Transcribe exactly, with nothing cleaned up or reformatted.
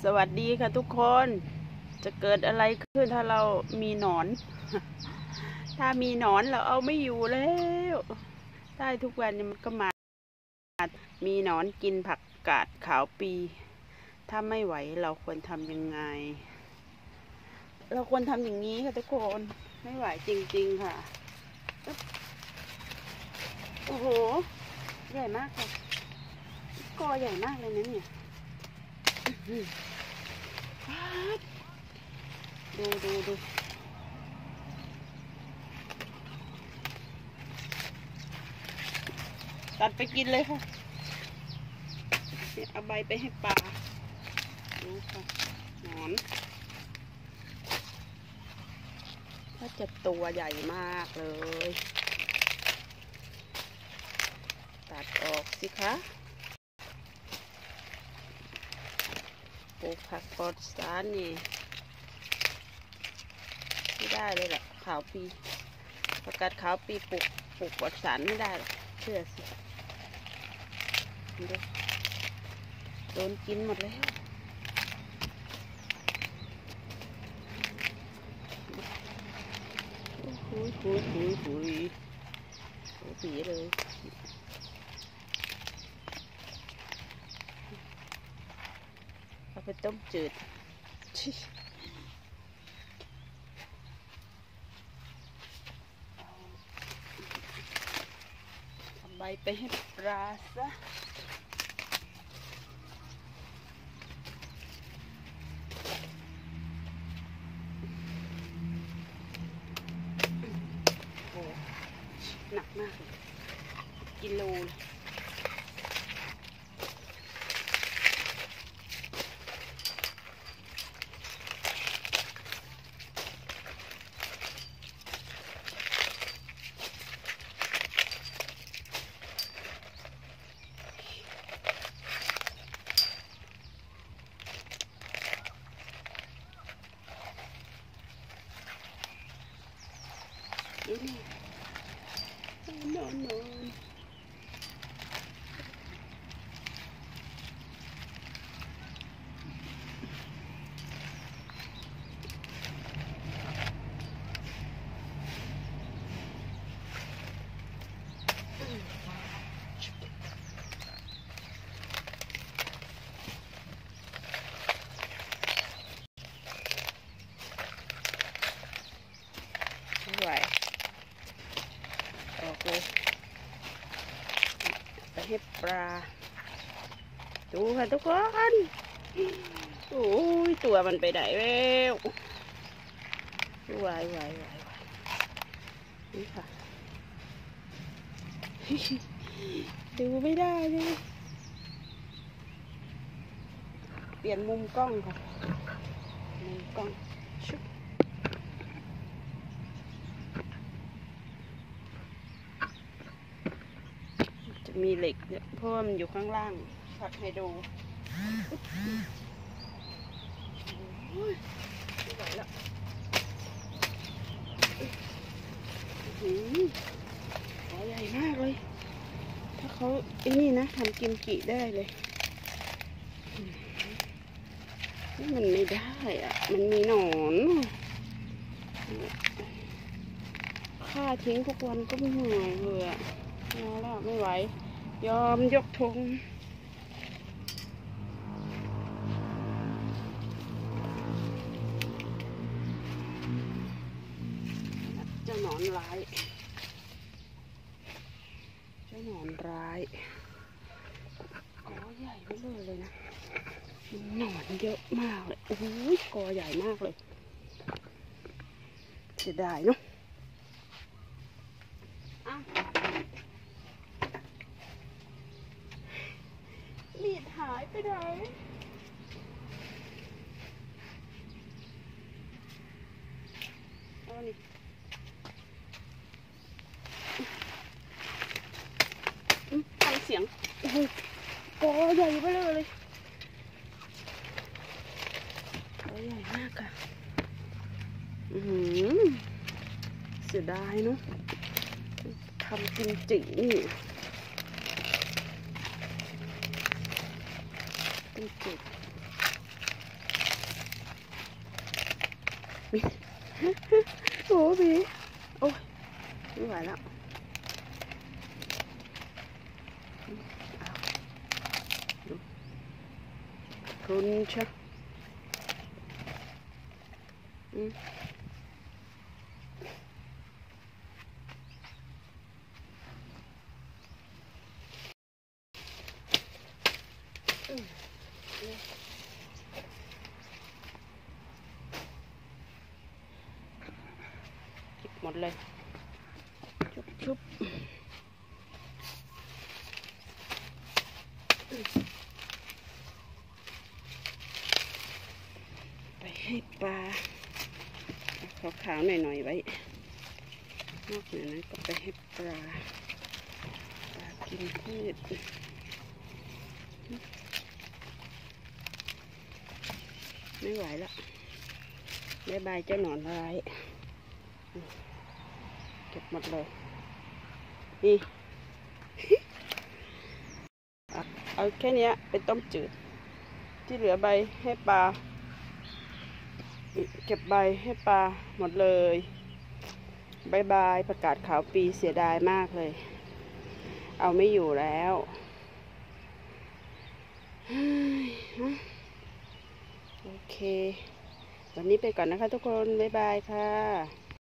สวัสดีค่ะทุกคน จะเกิดอะไรขึ้นถ้าเรามีหนอน ถ้ามีหนอนเราเอาไม่อยู่แล้วได้ทุกวันมันก็มา มีหนอนกินผักกาดขาวปี ถ้าไม่ไหวเราควรทำยังไง เราควรทำอย่างนี้ค่ะทุกคน ไม่ไหวจริงๆค่ะ โอ้โห ใหญ่มากค่ะกอใหญ่มากเลยนะเนี่ยดูดูดูตัดไปกินเลยค่ะเอาใบไปให้ปลาดูค่ะหนอนก็จะตัวใหญ่มากเลยตัดออกสิคะปลูกผักปลอดสารนี่ไม่ได้เลยแหละขาวปีผักกาดขาวปีปลูกปลูกปลอดสารไม่ได้หรอกเชื่อสิดูโดนกินหมดแล้วหุยหุยหุยหุยหุยผีเลยเอาไปต้มจืดทำใบไปให้ปลาซะโอ้หนักมากเลยกิโลเลยดูนี่นอนนอนไม่ไหวออกเลยไปให้ปลาดูค่ะทุกคนโอ้ยตัวมันไปไหนแล้ววายวายวายวายนี่ค่ะดูไม่ได้เลยเปลี่ยนมุมกล้องค่ะมุมกล้องชุบจะมีเหล็กเนี่ยเพราะว่ามันอยู่ข้างล่างผัดให้ดูไม่ไหวแล้วหัวใหญ่มากเลยถ้าเขาไอ้นี่นะทำกิมจิได้เลยนี่มันไม่ได้อ่ะมันมีหนอนฆ่าทิ้งทุกวันก็ไม่เหนื่อยเลยอ่ะเอาแล้วไม่ไหวยอมยกธงเจ้าหนอนร้ายเจ้าหนอนร้ายกอใหญ่ไม่เลยเลยนะหนอนเยอะมากเลยโอ้ยกอใหญ่มากเลยเสียดายเนาะมีดหายไปไหนเอานี่ฟังเสียงโอ้โหกอใหญ่ไปเลยกอใหญ่มากค่ะอือเสียดายเนาะทำกิมจินี่กิมจิโอ้พี่โอ้ยไม่ไหวแล้วดูคุณเชียวอืมเก็บหมดเลยชุบชุบไปให้ปลาขาวๆหน่อยๆไว้นอกจากนั้นก็ไปให้ปลาปลากินพืชไม่ไหวแล้วบ๊ายบายเจ้าหนอนร้ายเก็บหมดเลยนี่ เอาแค่นี้เป็นต้มจืดที่เหลือใบให้ปลาเก็บใบให้ปลาหมดเลยบายบายประกาศขาวปีเสียดายมากเลยเอาไม่อยู่แล้วโอเควันนี้ไปก่อนนะคะทุกคนบ๊ายบายค่ะ